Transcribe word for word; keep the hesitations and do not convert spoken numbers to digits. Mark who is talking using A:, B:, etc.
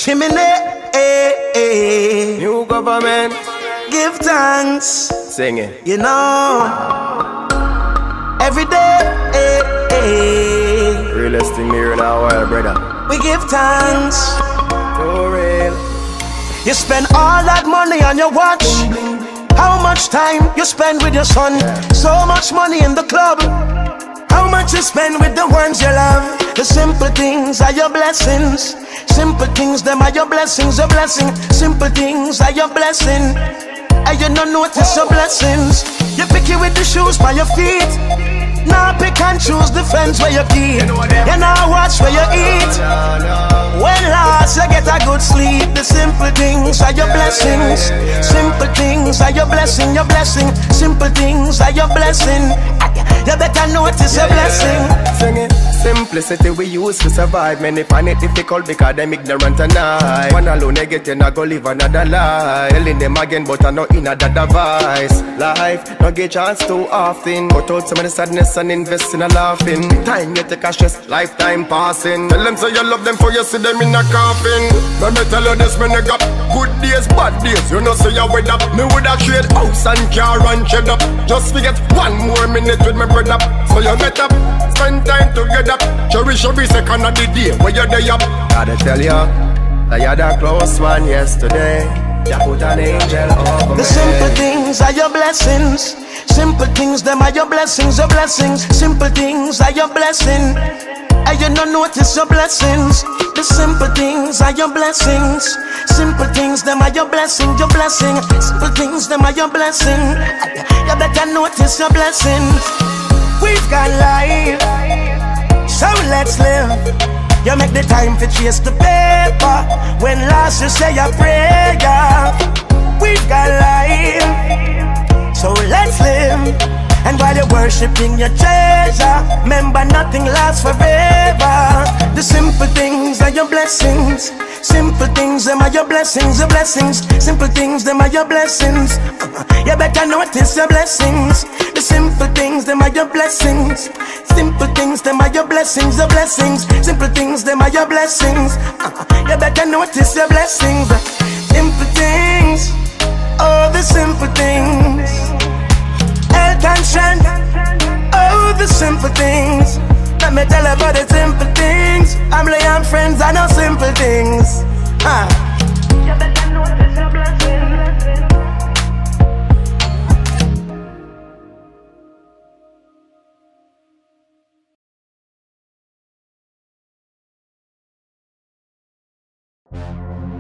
A: Chimney, eh, eh.
B: New government.
A: Give thanks.
B: Sing it.
A: You know. Every day, eh, eh.
B: Realest thing here in our world, brother.
A: We give thanks.
B: For real.
A: You spend all that money on your watch. How much time you spend with your son? So much money in the club. How much you spend with the ones you love? The simple things are your blessings. Simple things, them are your blessings, your blessing. Simple things are your blessing. And you don't notice your blessings. You pick it with the shoes by your feet. Now pick and choose the friends where you keep. You now watch where you eat. When last you get a good sleep. The simple things are your blessings. Simple things are your blessing, your blessing. Simple things are your blessing. You better notice your blessing.
B: Sing it. Simplicity we use to survive. Many find it difficult because them ignorant and I. One alone they get in, I go live another life. Telling them again but I know in a device. Life, no get chance too often. Cut out some of the sadness and invest in a laughing. Time you take a stress, lifetime passing. Tell them say you love them for you see them in a coffin. Let me tell you this, me nigga. Good days, bad days, you know say you with up. Me woulda trade house and car and shed up. Just forget one more minute with me brother. So you get up, spend time together. Cherish every second of the day where you're there up. Gotta tell you, that you're the close one yesterday. You put an angel over me.
A: The simple things are your blessings. Simple things, them are your blessings, your blessings. Simple things are your blessing. And you don't notice your blessings. The simple things are your blessings. Simple things, them are your blessing, your blessing. Simple things, them are your blessing. You better notice your blessings. We've got life, so let's live. You make the time to chase the paper. When last you say a prayer. We've got life, so let's live. And while you're worshipping your treasure, remember nothing lasts forever. The simple things are your blessings. Simple things, them are your blessings, your blessings. Simple things, them are your blessings. You better notice your blessings. The simple things, them are your blessings. Simple things, them are your blessings, your blessings. Simple things, them are your blessings. You better notice your blessings. Simple things, oh the simple things. Health and strength, oh the simple things. Let me tell you about the simple things. Family and friends, I know simple things. Ah. You better notice your blessings.
C: You